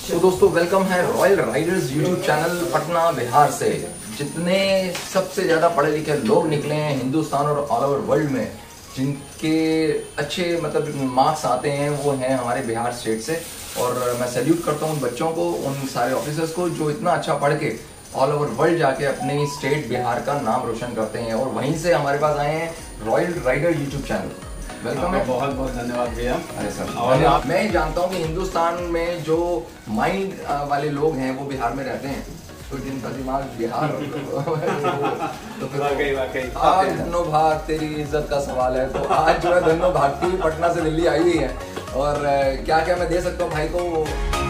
तो दोस्तों वेलकम है Royal Riders YouTube channel Patna Bihar से। जितने सबसे ज़्यादा पढ़े लिखे लोग निकले हैं हिंदुस्तान और ऑल ओवर वर्ल्ड में, जिनके अच्छे मार्क्स आते हैं, वो हैं हमारे बिहार स्टेट से। और मैं सैल्यूट करता हूँ उन बच्चों को, उन सारे ऑफिसर्स को जो इतना अच्छा पढ़ के ऑल ओवर वर्ल्ड जाके अपने स्टेट बिहार का नाम रोशन करते हैं। और वहीं से हमारे पास आए हैं Royal Rider YouTube channel. Welcome है, बहुत बहुत धन्यवाद भैया। अरे सर धन्यवाद। मैं जानता हूँ कि हिंदुस्तान में जो माइंड वाले लोग हैं वो बिहार में रहते हैं, तो जिनका दिमाग बिहार तो फिर वाकई आज धन्नो भाग तेरी इज्जत का सवाल है। तो आज जो है धन्नो भागती पटना से दिल्ली आई हुई है, और क्या क्या मैं दे सकता हूँ भाई को।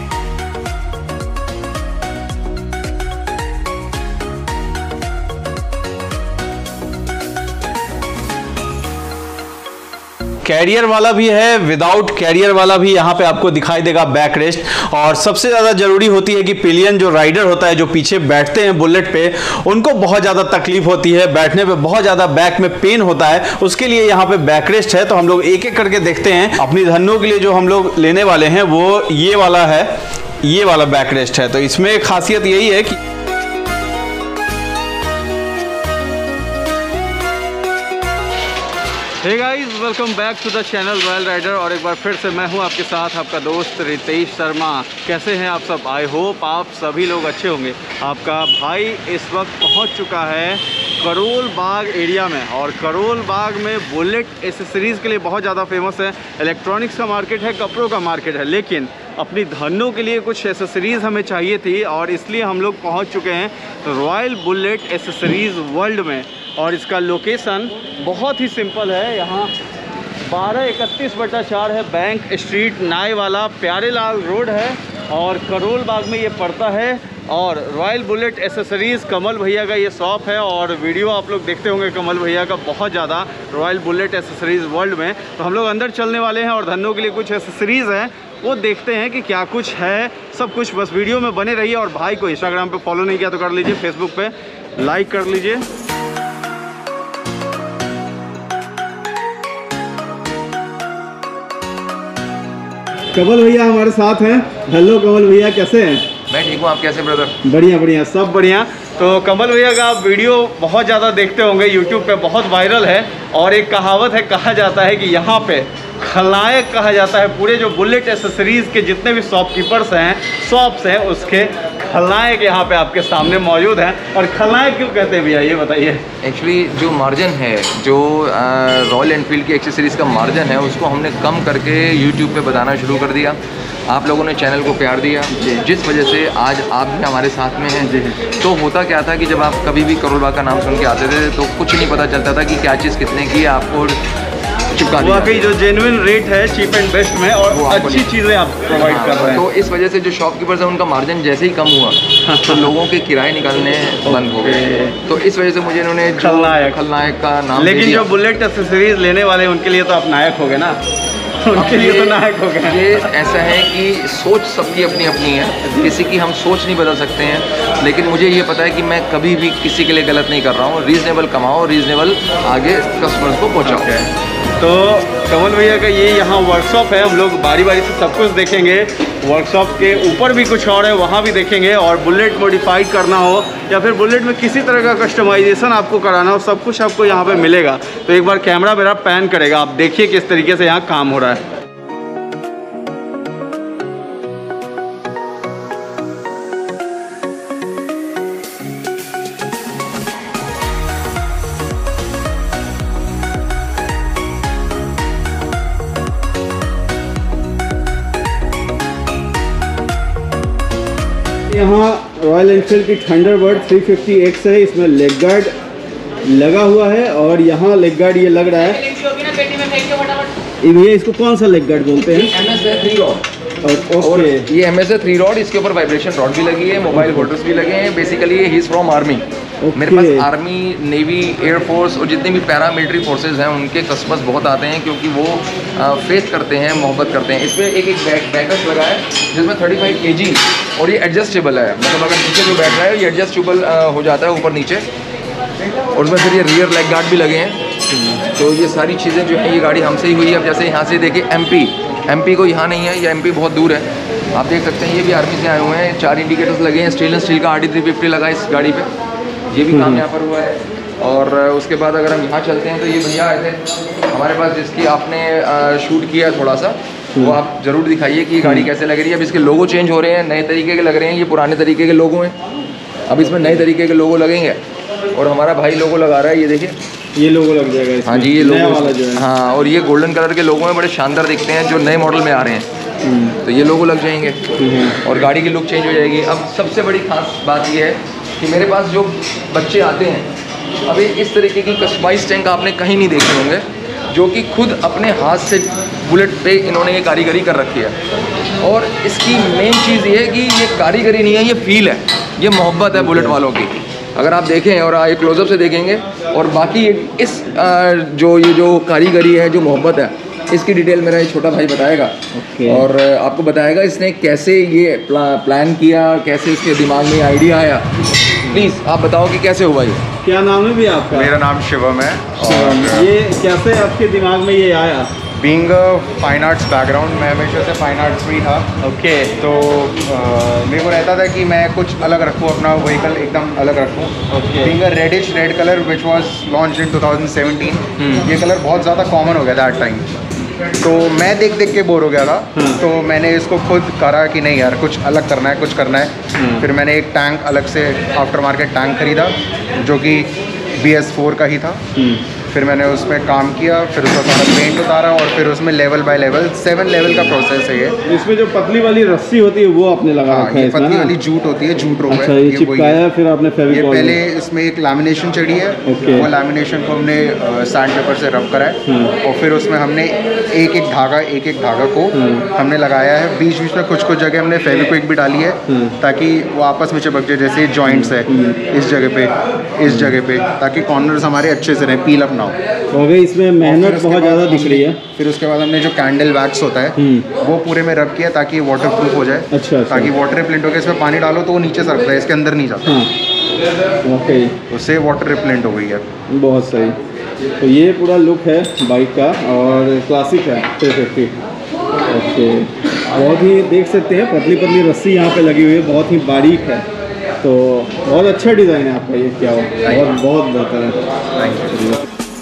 कैरियर वाला भी है, विदाउट कैरियर वाला भी यहाँ पे आपको दिखाई देगा बैक रेस्ट। और सबसे ज़्यादा ज़रूरी होती है कि पिलियन जो राइडर होता है, जो पीछे बैठते हैं बुलेट पे, उनको बहुत ज़्यादा तकलीफ होती है, बैठने पे बहुत ज़्यादा बैक में पेन होता है। उसके लिए यहाँ पे बैक रेस्ट है। तो हम लोग एक एक करके देखते हैं। अपनी धन्नों के लिए जो हम लोग लेने वाले हैं वो ये वाला है, ये वाला बैक रेस्ट है। तो इसमें खासियत यही है कि hey guys, welcome back to the channel Royal Rider. और एक बार फिर से मैं हूं आपके साथ, आपका दोस्त रितेश शर्मा। कैसे हैं आप सब? आई होप आप सभी लोग अच्छे होंगे। आपका भाई इस वक्त पहुंच चुका है करोल बाग एरिया में। और करोल बाग में बुलेट एसेसरीज़ के लिए बहुत ज़्यादा फेमस है। इलेक्ट्रॉनिक्स का मार्केट है, कपड़ों का मार्केट है, लेकिन अपनी धन्नों के लिए कुछ एसेसरीज़ हमें चाहिए थी, और इसलिए हम लोग पहुँच चुके हैं रॉयल बुलेट एसेसरीज़ वर्ल्ड में। और इसका लोकेशन बहुत ही सिंपल है। यहाँ 1231/4 है, बैंक स्ट्रीट, नाई वाला प्यारे लाल रोड है, और करोल बाग में ये पड़ता है। और रॉयल बुलेट एसेसरीज़ कमल भैया का ये शॉप है। और वीडियो आप लोग देखते होंगे कमल भैया का बहुत ज़्यादा रॉयल बुलेट एसेसरीज़ वर्ल्ड में। तो हम लोग अंदर चलने वाले हैं, और धन्नों के लिए कुछ एसेसरीज़ हैं, वो देखते हैं कि क्या कुछ है। सब कुछ बस वीडियो में बने रहिए। और भाई को इंस्टाग्राम पे फॉलो नहीं किया तो कर लीजिए, फेसबुक पे लाइक कर लीजिए। कमल भैया हमारे साथ हैं। हेलो कमल भैया, कैसे हैं? मैं ठीक हूँ, आप कैसे ब्रदर? बढ़िया बढ़िया, सब बढ़िया। तो कमल भैया का आप वीडियो बहुत ज़्यादा देखते होंगे, यूट्यूब पे बहुत वायरल है। और एक कहावत है, कहा जाता है कि यहाँ पे खलनायक कहा जाता है पूरे जो बुलेट एसेसरीज़ के जितने भी शॉपकीपर्स हैं, शॉप्स हैं, उसके खलनायक यहाँ पे आपके सामने मौजूद हैं। और खलनायक क्यों कहते हैं भैया, ये बताइए। एक्चुअली जो मार्जिन है, जो रॉयल एनफील्ड की एक्सेसरीज़ का मार्जिन है, उसको हमने कम करके यूट्यूब पे बताना शुरू कर दिया। आप लोगों ने चैनल को प्यार दिया, जिस वजह से आज आप भी हमारे साथ में हैं। तो होता क्या था कि जब आप कभी भी करोल बाग का नाम सुन के आते थे तो कुछ नहीं पता चलता था कि क्या चीज़ कितने की आपको चिपका दिया। वाकई जो जेन्युइन रेट है, चीप एंड बेस्ट में, और अच्छी चीज़ें आप प्रोवाइड कर रहे हैं। तो इस वजह से जो शॉपकीपर्स हैं उनका मार्जिन जैसे ही कम हुआ तो लोगों के किराए निकलने बंद हो गए। तो इस वजह से मुझे इन्होंने खलनायक का नाम। लेकिन जो बुलेट एसेसरीज लेने वाले हैं उनके लिए तो आप नायक हो गए ना, उनके लिए तो नायक हो गए। ये ऐसा है कि सोच सबकी अपनी अपनी है, किसी की हम सोच नहीं बदल सकते हैं। लेकिन मुझे ये पता है कि मैं कभी भी किसी के लिए गलत नहीं कर रहा हूँ। रीज़नेबल कमाओ, रीज़नेबल आगे कस्टमर्स को पहुँचाओ। तो कमल भैया का ये यहाँ वर्कशॉप है। हम लोग बारी बारी से सब कुछ देखेंगे। वर्कशॉप के ऊपर भी कुछ और है, वहाँ भी देखेंगे। और बुलेट मॉडिफाइड करना हो या फिर बुलेट में किसी तरह का कस्टमाइजेशन आपको कराना हो, सब कुछ आपको यहाँ पे मिलेगा। तो एक बार कैमरा मेरा पैन करेगा, आप देखिए किस तरीके से यहाँ काम हो रहा है। यहाँ रॉयल एनफील्ड की थंडरबर्ड 350X है। इसमें लेग गार्ड लगा हुआ है, और यहाँ लेग गार्ड ये लग रहा है। ये भैया इसको कौन सा लेग गार्ड बोलते हैं? MSA 3 rod. और ये MSA 3 रॉड, इसके ऊपर वाइब्रेशन रॉड भी लगी है, मोबाइल होल्डर्स भी लगे हैं। Basically he is from army. मेरे पास आर्मी, नेवी, एयरफोर्स और जितने भी पैरामिलिट्री फोर्सेज हैं उनके कस्टमर्स बहुत आते हैं, क्योंकि वो फेस करते हैं, मोहब्बत करते हैं। इसमें एक बैकअप लगा है जिसमें 35 kg, और ये एडजस्टेबल है। मतलब अगर नीचे जो बैठ रहा है ये एडजस्टेबल हो जाता है ऊपर नीचे। और उसमें फिर ये रियर लेग गार्ड भी लगे हैं। तो ये सारी चीज़ें जो है, ये गाड़ी हमसे ही हुई है। अब जैसे यहाँ से देखिए MP को यहाँ नहीं है, ये MP बहुत दूर है। आप देख सकते हैं ये भी आर्मी से आए हुए हैं। 4 इंडिकेटर्स लगे हैं, स्टेनलेस स्टील का RD350 लगा है इस गाड़ी पे, ये भी काम यहाँ पर हुआ है। और उसके बाद अगर हम यहाँ चलते हैं तो ये भैया आए थे हमारे पास, जिसकी आपने शूट किया थोड़ा सा, वो आप ज़रूर दिखाइए कि ये गाड़ी कैसे लग रही है। अब इसके लोगो चेंज हो रहे हैं, नए तरीके के लग रहे हैं, ये पुराने तरीके के लोगो हैं, अब इसमें नए तरीके के लोगो लगेंगे। और हमारा भाई लोगो लगा रहा है, ये देखिए ये लोगो लग जाएगा इसमें। हाँ जी, ये लोगो वाला जो है। हाँ, और ये गोल्डन कलर के लोगो हैं, बड़े शानदार दिखते हैं, जो नए मॉडल में आ रहे हैं, तो ये लोगो लग जाएंगे और गाड़ी की लुक चेंज हो जाएगी। अब सबसे बड़ी खास बात ये है कि मेरे पास जो बच्चे आते हैं, अभी इस तरीके की कस्टमाइज टैंक आपने कहीं नहीं देखे होंगे, जो कि खुद अपने हाथ से बुलेट पे इन्होंने ये कारीगरी कर रखी है। और इसकी मेन चीज़ ये है कि ये कारीगरी नहीं है, ये फील है, ये मोहब्बत है बुलेट वालों की। अगर आप देखें और एक क्लोजअप से देखेंगे, और बाकी इस ये जो कारीगरी है, जो मोहब्बत है, इसकी डिटेल मेरा एक छोटा भाई बताएगा। और आपको बताएगा इसने कैसे ये प्लान किया, कैसे इसके दिमाग में आइडिया आया। प्लीज़ आप बताओ कि कैसे हुआ ये। क्या नाम है भी आपका? मेरा नाम शिवम है। और ये कैसे आपके दिमाग में ये आया? बीइंग फाइन आर्ट्स बैकग्राउंड, मैं हमेशा से फाइन आर्ट्स में ही था। ओके। तो मेरे को रहता था कि मैं कुछ अलग रखूँ, अपना व्हीकल एकदम अलग रखूँ। Being a reddish red colour which was launched in 2017, ये कलर बहुत ज़्यादा कॉमन हो गया था एट टाइम, तो मैं देख देख के बोर हो गया था। तो मैंने इसको खुद करा कि नहीं यार, कुछ अलग करना है, कुछ करना है। फिर मैंने एक टैंक अलग से आफ्टर मार्केट टैंक खरीदा, जो कि BS4 का ही था। फिर मैंने उसमें काम किया, फिर उसका सारा पेंट उतारा, और फिर उसमें लेवल बाय लेवल 7 लेवल का प्रोसेस है ये। इसमें जो पतली वाली रस्सी होती है वो आपने लगा रखा है? ये पतली वाली जूट होती है, जूट रोप है। अच्छा, ये चिपकाया, फिर आपने ये फेविकॉल। पहले इसमें एक लैमिनेशन चढ़ी है, वो लैमिनेशन को हमने सैंड पेपर से रब करा है, और फिर उसमें हमने एक एक धागा को हमने लगाया है। बीच बीच में कुछ कुछ जगह हमने फेविक्विक भी डाली है, ताकि वो आपस में चिपक जाए। जैसे जॉइंट्स है इस जगह पे, ताकि कॉर्नर्स हमारे अच्छे से रहे, पील अप ना हो। गई इसमें मेहनत बहुत ज़्यादा दिख रही है। फिर उसके बाद हमने जो कैंडल वैक्स होता है वो पूरे में रब किया, ताकि वाटर प्रूफ हो जाए। अच्छा। ताकि वाटर रिपेलेंट हो गया, इसमें पानी डालो तो वो नीचे सरकता है, इसके अंदर नहीं जाता। ओके, उससे वाटर रिपेलेंट हो गई है। बहुत सही। तो ये पूरा लुक है बाइक का, और क्लासिक है 350। ओके, बहुत ही देख सकते हैं पतली पतली रस्सी यहाँ पे लगी हुई है, बहुत ही बारीक है। तो बहुत अच्छा डिज़ाइन है आपका ये, क्या हो, बहुत बेहतर है। Thank you.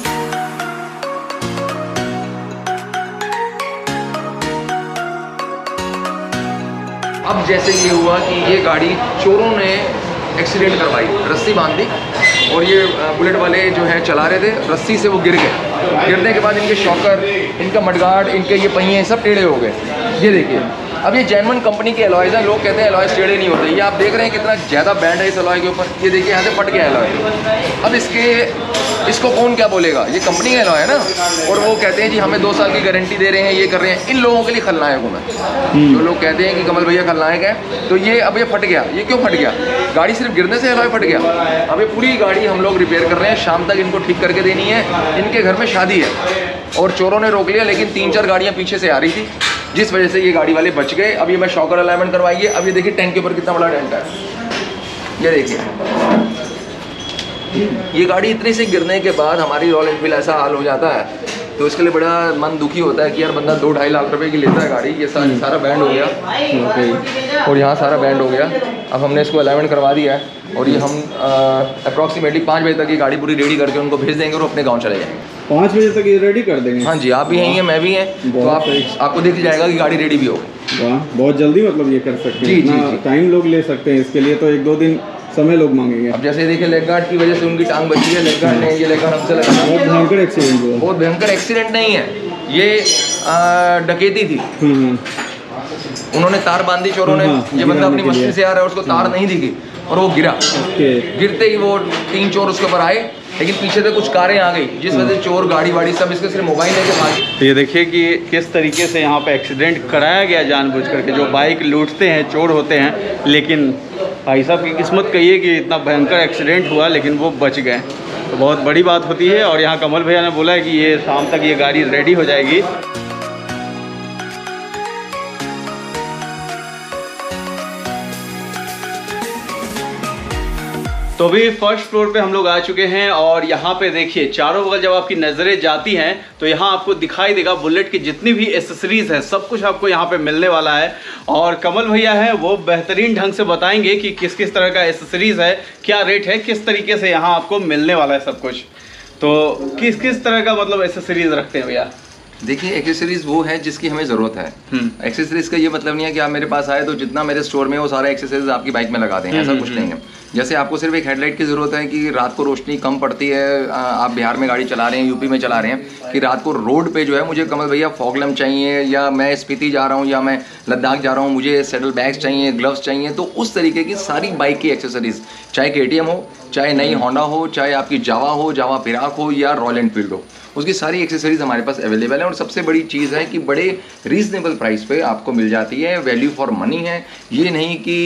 अब जैसे ये हुआ कि ये गाड़ी चोरों ने एक्सीडेंट करवाई, रस्सी बांध दी, और ये बुलेट वाले जो है चला रहे थे, रस्सी से वो गिर गए। गिरने के बाद इनके शॉकर, इनका मडगार्ड, इनके ये पहिए सब टेढ़े हो गए। ये देखिए, अब ये जेन्युइन कंपनी के एलॉयज़ हैं। लोग कहते हैं एलॉयज़ टेढ़े नहीं होते, ये आप देख रहे हैं कितना ज़्यादा बैंड है इस एलॉय के ऊपर। ये देखिए यहाँ से फट गया एलॉय। अब इसको कौन क्या बोलेगा, ये कंपनी का एलॉय है ना। और वो कहते हैं जी हमें 2 साल की गारंटी दे रहे हैं, ये कर रहे हैं। इन लोगों के लिए खलनायक हूँ मैं। जो लोग कहते हैं कि कमल भैया खलनायक है, तो ये अब ये फट गया। ये क्यों फट गया? गाड़ी सिर्फ गिरने से एलॉय फट गया। अब ये पूरी गाड़ी हम लोग रिपेयर कर रहे हैं, शाम तक इनको ठीक करके देनी है। इनके घर में शादी है और चोरों ने रोक लिया, लेकिन 3-4 गाड़ियाँ पीछे से आ रही थी, जिस वजह से ये गाड़ी वाले बच गए। अब ये मैं शॉकर अलाइनमेंट करवाइए। अब ये देखिए टैंक के ऊपर कितना बड़ा डेंट है, ये देखिए। ये गाड़ी इतने से गिरने के बाद हमारी रॉयल एनफील्ड ऐसा हाल हो जाता है, तो इसके लिए बड़ा मन दुखी होता है कि यार बंदा 2-2.5 लाख रुपए की लेता है गाड़ी। ये सारा बैंड हो गया, और यहाँ सारा बैंड हो गया। अब हमने इसको अलाइनमेंट करवा दिया है, और ये हम अप्रॉक्सीमेटली 5 बजे तक ये गाड़ी पूरी रेडी करके उनको भेज देंगे, और अपने गाँव चले जाएंगे। 5 बजे तक ये रेडी कर देंगे? हाँ जी, आप भी यहीं हैं, मैं भी हैं, तो आपको दिख जाएगा कि गाड़ी रेडी भी हो। वाह, बहुत जल्दी मतलब ये कर सकते हैं। जी, टाइम लोग ले सकते हैं इसके लिए, तो 1-2 दिन समय लोग मांगेंगे। अब जैसे देखिए लेग गार्ड की वजह से उनकी टांग बची है। लेग गार्ड ने ये लेग गार्ड हमसे लगाया। बहुत भयंकर एक्सीडेंट हुआ। बहुत भयंकर एक्सीडेंट नहीं है ये, डकैती थी। उन्होंने तार बांधी चोरों ने। ये बंदा अपनी मस्ती से आ रहा है, उसको तार नहीं दिखी और वो गिरा। गिरते ही वो 3 चोर उसके ऊपर आए, लेकिन पीछे से कुछ कारें आ गई, जिस वजह से चोर गाड़ी वाड़ी सब इसके सिर्फ मोबाइल लेके भागे। ये देखिए कि किस तरीके से यहाँ पे एक्सीडेंट कराया गया जानबूझ करके। जो बाइक लूटते हैं चोर होते हैं, लेकिन भाई साहब की किस्मत कहिए कि इतना भयंकर एक्सीडेंट हुआ, लेकिन वो बच गए, तो बहुत बड़ी बात होती है। और यहाँ कमल भैया ने बोला है कि ये शाम तक ये गाड़ी रेडी हो जाएगी। तो तो अभी फर्स्ट फ्लोर पे हम लोग आ चुके हैं और यहाँ पे देखिए चारों बगल जब आपकी नज़रें जाती हैं तो यहाँ आपको दिखाई देगा बुलेट की जितनी भी एसेसरीज है सब कुछ आपको यहाँ पे मिलने वाला है। और कमल भैया है वो बेहतरीन ढंग से बताएंगे कि किस किस तरह का एसेसरीज है, क्या रेट है, किस तरीके से यहाँ आपको मिलने वाला है सब कुछ। तो किस किस तरह का मतलब एसेसरीज रखते हैं भैया? देखिए एक्सेसरीज वो है जिसकी हमें ज़रूरत है। एक्सेसरीज का ये मतलब नहीं है कि आप मेरे पास आए तो जितना मेरे स्टोर में वो सारे एक्सेसरीज आपकी बाइक में लगा दें, ऐसा कुछ नहीं है। जैसे आपको सिर्फ एक हेडलाइट की ज़रूरत है कि रात को रोशनी कम पड़ती है, आप बिहार में गाड़ी चला रहे हैं, यूपी में चला रहे हैं, कि रात को रोड पे जो है मुझे कमल भैया फॉग लैम्प चाहिए, या मैं स्पीति जा रहा हूँ या मैं लद्दाख जा रहा हूँ, मुझे सैडल बैग्स चाहिए, ग्लव्स चाहिए, तो उस तरीके की सारी बाइक की एक्सेसरीज, चाहे KTM हो, चाहे नई होंडा हो, चाहे आपकी जावा हो, जावा पिराक हो या रॉयल एनफील्ड हो, उसकी सारी एक्सेसरीज हमारे पास अवेलेबल है। और सबसे बड़ी चीज़ है कि बड़े रीजनेबल प्राइस पे आपको मिल जाती है, वैल्यू फॉर मनी है। ये नहीं कि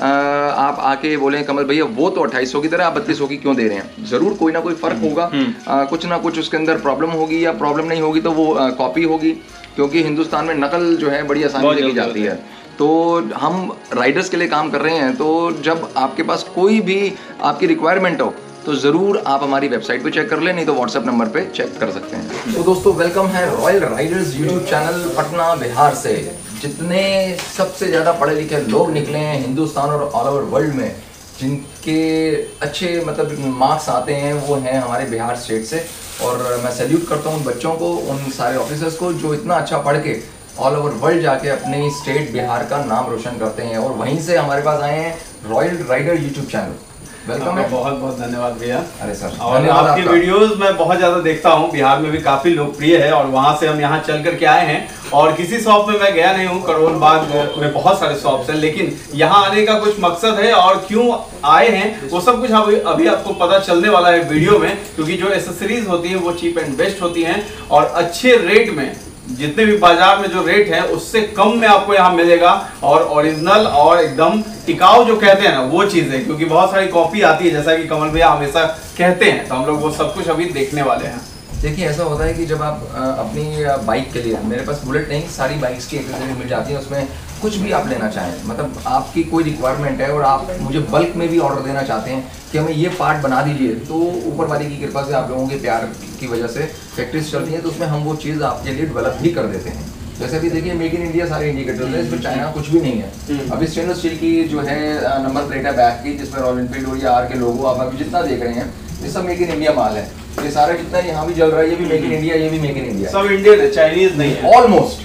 आप आके बोलें कमल भैया वो तो 2800 की तरह आप 3200 की क्यों दे रहे हैं। ज़रूर कोई ना कोई फ़र्क होगा, कुछ ना कुछ उसके अंदर प्रॉब्लम होगी, या प्रॉब्लम नहीं होगी तो वो कॉपी होगी, क्योंकि हिंदुस्तान में नकल जो है बड़ी आसानी से की जाती है। तो हम राइडर्स के लिए काम कर रहे हैं, तो जब आपके पास कोई भी आपकी रिक्वायरमेंट हो तो ज़रूर आप हमारी वेबसाइट पे चेक कर लें, नहीं तो व्हाट्सएप नंबर पे चेक कर सकते हैं। तो दोस्तों वेलकम है Royal Riders YouTube channel Patna Bihar से। जितने सबसे ज़्यादा पढ़े लिखे लोग निकले हैं हिंदुस्तान और ऑल ओवर वर्ल्ड में, जिनके अच्छे मतलब मार्क्स आते हैं, वो हैं हमारे बिहार स्टेट से। और मैं सैल्यूट करता हूँ उन बच्चों को, उन सारे ऑफिसर्स को जो इतना अच्छा पढ़ के ऑल ओवर वर्ल्ड जाके अपने स्टेट बिहार का नाम रोशन करते हैं, और वहीं से हमारे पास आए हैं Royal Rider YouTube channel. Welcome है, बहुत बहुत धन्यवाद भैया। अरे सर, और आपकी वीडियोस मैं बहुत ज़्यादा देखता हूँ, बिहार में भी काफ़ी लोकप्रिय है, और वहाँ से हम यहाँ चल करके आए हैं। और किसी शॉप में मैं गया नहीं हूँ, करोल बाग में बहुत सारे शॉप्स हैं, लेकिन यहाँ आने का कुछ मकसद है और क्यों आए हैं वो सब कुछ अभी आपको पता चलने वाला है वीडियो में। क्योंकि जो एसेसरीज होती है वो चीप एंड बेस्ट होती हैं, और अच्छे रेट में, जितने भी बाजार में जो रेट है उससे कम में आपको यहाँ मिलेगा, और ओरिजिनल और एकदम टिकाऊ जो कहते हैं ना वो चीज़ है। क्योंकि बहुत सारी कॉपी आती है, जैसा कि कमल भैया हमेशा कहते हैं, तो हम लोग वो सब कुछ अभी देखने वाले हैं। देखिए ऐसा होता है कि जब आप अपनी बाइक के लिए, मेरे पास बुलेट नहीं सारी बाइक्स की एक्सेसरीज मिल जाती है, उसमें कुछ भी आप लेना चाहें, मतलब आपकी कोई रिक्वायरमेंट है और आप मुझे बल्क में भी ऑर्डर देना चाहते हैं कि हमें ये पार्ट बना दीजिए, तो ऊपर वाले की कृपा से, आप लोगों के प्यार की वजह से फैक्ट्रीज चल रही है, तो उसमें हम वो चीज़ आपके लिए डेवलप भी कर देते हैं। जैसे अभी देखिए मेक इन इंडिया सारे इंडिकेटर्स हैं, इसमें चाइना कुछ भी नहीं है। अभी स्टेनलेस स्टील की जो है नंबर प्लेट है बैक की, जिसमें रॉयल एनफील्ड और आर के लोगो आप अभी जितना देख रहे हैं, ये सब मेक इन इंडिया माल है। ये सारा जितना यहाँ भी चल रहा है ये भी मेक इन इंडिया, ये भी मेक इन इंडिया, सब इंडियन है, चाइनीज नहीं है। ऑलमोस्ट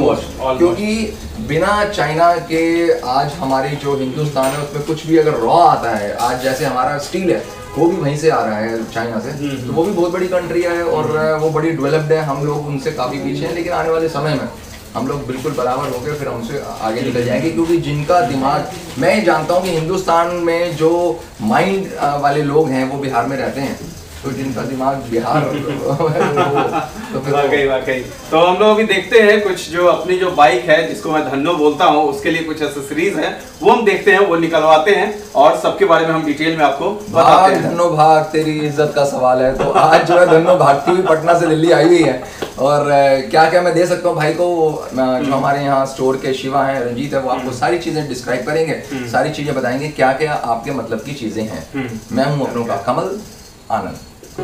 क्योंकि बिना चाइना के आज हमारी जो हिंदुस्तान है उसमें कुछ भी अगर रॉ आता है, आज जैसे हमारा स्टील है वो भी वहीं से आ रहा है चाइना से, तो वो भी बहुत बड़ी कंट्री है और वो बड़ी डेवलप्ड है, हम लोग उनसे काफ़ी पीछे हैं। लेकिन आने वाले समय में हम लोग बिल्कुल बराबर होकर फिर हमसे आगे निकल जाएंगे, क्योंकि जिनका दिमाग, मैं जानता हूँ कि हिंदुस्तान में जो माइंड वाले लोग हैं वो बिहार में रहते हैं, तो जिनका दिमाग बिहार तो फिर वाकई। तो हम लोग अभी देखते हैं कुछ जो अपनी जो बाइक है जिसको मैं धन्नो बोलता हूँ, उसके लिए कुछ एक्सेसरीज है वो हम देखते हैं, वो निकलवाते हैं और सबके बारे में हम डिटेल में आपको बताते हैं। धन्नो भाग, तेरी इज्जत का सवाल है। तो आज जो है धन्नो भागती हुई पटना से दिल्ली आई हुई है, और क्या क्या मैं दे सकता हूँ भाई को, जो हमारे यहाँ स्टोर के शिवा हैं, रंजीत है, वो आपको सारी चीजें डिस्क्राइब करेंगे, सारी चीजें बताएंगे क्या क्या आपके मतलब की चीजें हैं। मैं हूँ अपनों का कमल आनंद।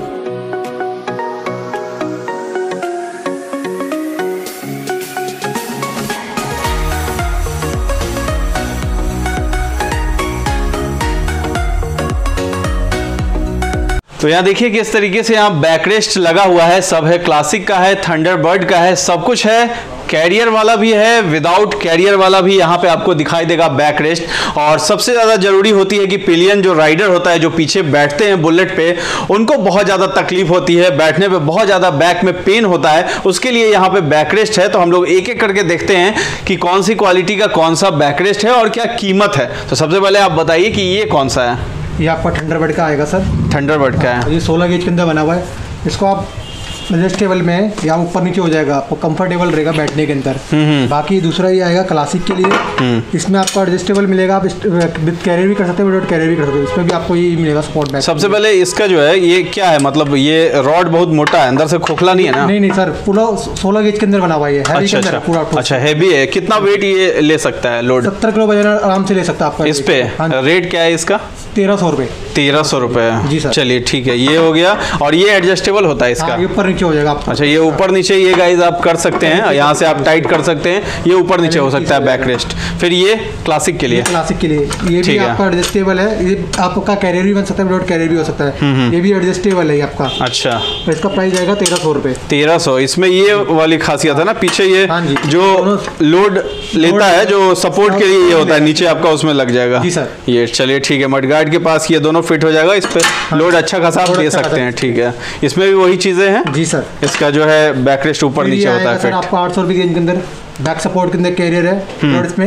तो यहाँ देखिए किस तरीके से यहाँ बैकरेस्ट लगा हुआ है, सब है, क्लासिक का है, थंडरबर्ड का है, सब कुछ है, कैरियर वाला भी है, विदाउट कैरियर वाला भी यहाँ पे आपको दिखाई देगा बैकरेस्ट। और सबसे ज़्यादा ज़रूरी होती है कि पिलियन जो राइडर होता है, जो पीछे बैठते हैं बुलेट पे, उनको बहुत ज़्यादा तकलीफ होती है, बैठने पे बहुत ज़्यादा बैक में पेन होता है, उसके लिए यहाँ पे बैकरेस्ट है। तो हम लोग एक एक करके देखते हैं कि कौन सी क्वालिटी का कौन सा बैकरेस्ट है और क्या कीमत है। तो सबसे पहले आप बताइए कि ये कौन सा है। ये आपका थंडरबर्ड का आएगा सर। थंडरबर्ड का है, ये 16 गेज के अंदर बना हुआ है। इसको आप एडजस्टेबल में या ऊपर नीचे हो जाएगा, आपको कंफर्टेबल रहेगा बैठने के अंदर। बाकी दूसरा ये आएगा क्लासिक के लिए, इसमें आपको एडजस्टेबल मिलेगा, आप विद कैरियर भी कर सकते हैं, विदाउट कैरियर भी कर सकते हो, इसमें भी आपको ये मिलेगा सपोर्ट बैक। सबसे पहले इसका जो है ये क्या है, मतलब ये रॉड बहुत मोटा है, अंदर से खोखला नहीं है ना? नहीं सर, पूरा 16 गेज के अंदर बना हुआ है, अच्छा पूरा। अच्छा, हैवी है। कितना वेट ये ले सकता है लोड? 70 किलो वजन आराम से ले सकता है आपका इस पे। रेट क्या है इसका? 1300 रुपये। 1300 रुपये जी सर। चलिए ठीक है, ये हो गया। और ये एडजस्टेबल होता है इसका? ये ऊपर नीचे हो जाएगा आपका। अच्छा, ये ऊपर नीचे ये गाइस आप कर सकते हैं, यहाँ से आप टाइट कर सकते हैं, ये ऊपर नीचे हो सकता है बैक रेस्ट। फिर ये क्लासिक के लिए? क्लासिक के लिए ये भी आपका एडजस्टेबल है, ये आपका कैरियर भी बन सकता है, विदाउट कैरियर भी हो सकता है, ये भी एडजस्टेबल है आपका। अच्छा, तो इसका प्राइस आएगा 1300 रुपये। 1300। इसमें ये वाली खासियत है ना, पीछे ये जो लोड लेता है, जो सपोर्ट के लिए ये होता है, नीचे आपका उसमें लग जाएगा। जी सर। ये चलिए ठीक है, मडगार्ड के पास ये दोनों फिट हो जाएगा, इस पे लोड अच्छा खासा आप दे सकते हैं। ठीक है, इसमें भी वही चीजें हैं? जी सर। इसका जो है बैक रेस्ट ऊपर नीचे होता है फिट। आपको 800 रुपये के अंदर बैक सपोर्ट के अंदर कैरियर है, और इसमें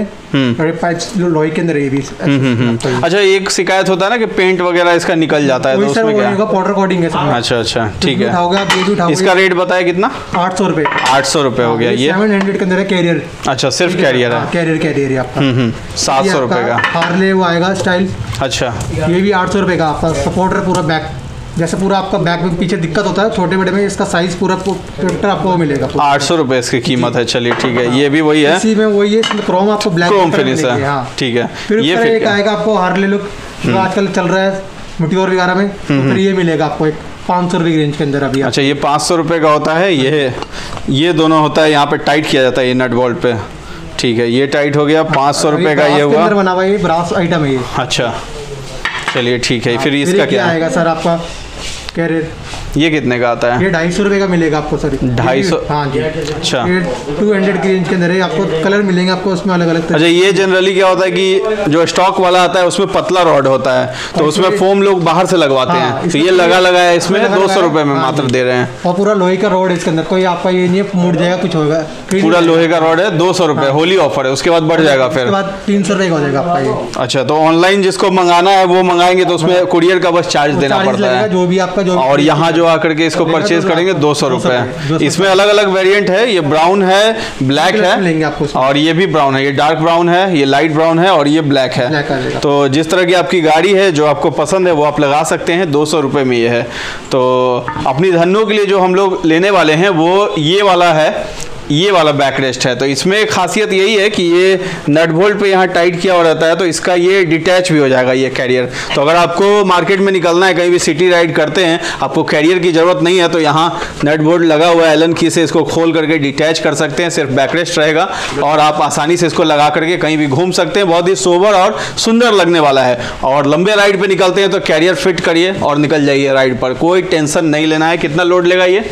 लोहे के अंदर ये भी। अच्छा, एक शिकायत होता है ना कि पेंट वगैरह इसका निकल जाता है, तो उसमें क्या? पाउडर कोटिंग है इसमें। अच्छा ठीक है। आप ये भी उठाओगे। इसका रेट बताया कितना? 800 रुपये। 800 रुपये हो गया। ये 700 के अंदर है कैरियर। अच्छा, सिर्फ कैरियर है? कैरियर है आपका। 700 रुपये का। हार्ले वो आएगा स्टाइल। अच्छा, ये भी 800 रुपये का आपका सपोर्टर, पूरा बैक, जैसे पूरा आपका बैक में पीछे दिक्कत होता है छोटे बड़े में, इसका साइज पूरा प्रोटेक्टर आपको मिलेगा। 800 रुपये इसकी कीमत है। चलिए ठीक है, ये भी वही है, इसी में वही है, इसमें क्रोम आपको ब्लैक क्रोम फिनिश है। ठीक है, फिर ये एक आएगा आपको हार्ले लुक, जो आजकल चल रहा है मिट्योर वगैरह में, तो फिर ये मिलेगा आपको एक 500 रुपये की रेंज के अंदर अभी। अच्छा, ये 500 रुपये का होता है। ये दोनों होता है, यहाँ पे टाइट किया जाता है ये नट बोल्ट पे। ठीक है, ये टाइट हो गया। 500 रुपये का ये हुआ, बना हुआ है, ब्रास आइटम है ये। अच्छा चलिए ठीक है। फिर इसका क्या आएगा सर आपका कैरियर? ये कितने का आता है? ये 250 रुपये का मिलेगा आपको सर। 250? हाँ जी। अच्छा, 200 की रेंज के अंदर है, आपको कलर मिलेंगे आपको उसमें अलग अलग। अच्छा, ये जनरली क्या होता है कि जो स्टॉक वाला आता है उसमें पतला रॉड होता है, तो उसमें फोम लोग बाहर से लगवाते हैं, तो ये लगा है इसमें 200 रुपये में मात्र दे रहे हैं। और पूरा लोहे का रॉड है इसके अंदर, कोई आपका ये नहीं है मुड़ जाएगा कुछ होगा। पूरा लोहे का रॉड है, 200 रुपये होली ऑफर है, उसके बाद बढ़ जाएगा फिर। 300 रुपये का हो जाएगा आपका ये। अच्छा, तो ऑनलाइन जिसको मंगाना है वो मंगाएंगे तो उसमें कुरियर का बस चार्ज देना पड़ता है, जो भी आपका जो। और यहाँ जो आकर के इसको परचेज करेंगे 200 रुपये। इसमें अलग अलग वेरिएंट है, ये ब्राउन है, ब्लैक है, और ये भी ब्राउन है, ये डार्क ब्राउन है, ये लाइट ब्राउन है, और ये ब्लैक है। तो जिस तरह की आपकी गाड़ी है, जो आपको पसंद है वो आप लगा सकते हैं। 200 रुपये में ये है। तो अपनी धन्नों के लिए जो हम लोग लेने वाले हैं वो ये वाला है, ये वाला बैक रेस्ट है। तो इसमें खासियत यही है कि ये नट बोल्ट पे यहाँ टाइट किया हुआ रहता है, तो इसका ये डिटैच भी हो जाएगा ये कैरियर। तो अगर आपको मार्केट में निकलना है, कहीं भी सिटी राइड करते हैं, आपको कैरियर की ज़रूरत नहीं है, तो यहाँ नट बोल्ट लगा हुआ है, एलन की से इसको खोल करके डिटैच कर सकते हैं, सिर्फ बैक रेस्ट रहेगा, और आप आसानी से इसको लगा करके कहीं भी घूम सकते हैं। बहुत ही सोबर और सुंदर लगने वाला है। और लंबे राइड पर निकलते हैं तो कैरियर फिट करिए और निकल जाइए राइड पर, कोई टेंशन नहीं लेना है। कितना लोड लेगा ये?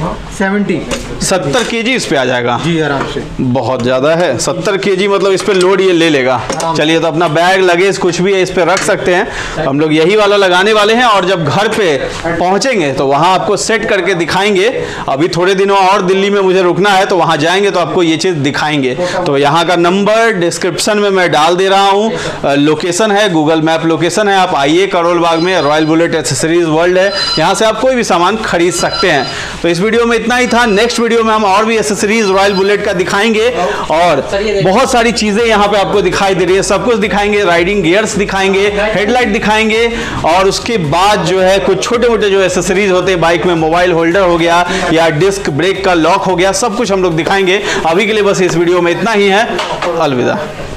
70 kg इस पे आ जाएगा जी, आराम से। बहुत ज़्यादा है 70 kg, मतलब इस पे लोड ये ले लेगा। चलिए, तो अपना बैग लगेज कुछ भी है इस पे रख सकते हैं। हम लोग यही वाला लगाने वाले हैं, और जब घर पे पहुंचेंगे तो वहां आपको सेट करके दिखाएंगे। अभी थोड़े दिनों और दिल्ली में मुझे रुकना है, तो वहां जाएंगे तो आपको ये चीज़ दिखाएंगे। तो यहाँ का नंबर डिस्क्रिप्शन में मैं डाल दे रहा हूँ, लोकेशन है, गूगल मैप लोकेशन है, आप आइए, करोल बाग में रॉयल बुलेट एसेसरीज वर्ल्ड है, यहाँ से आप कोई भी सामान खरीद सकते हैं। तो इस वीडियो में इतना ही था। नेक्स्ट वीडियो में हम और भी एसेसरीज रॉयल बुलेट का दिखाएंगे, और बहुत सारी चीजें यहाँ पे आपको दिखाई दे रही है, सब कुछ दिखाएंगे, राइडिंग गियर्स दिखाएंगे, हेडलाइट दिखाएंगे, और उसके बाद जो है कुछ छोटे मोटे जो एसेसरीज होते हैं बाइक में, मोबाइल होल्डर हो गया या डिस्क ब्रेक का लॉक हो गया, सब कुछ हम लोग दिखाएंगे। अभी के लिए बस इस वीडियो में इतना ही है। अलविदा।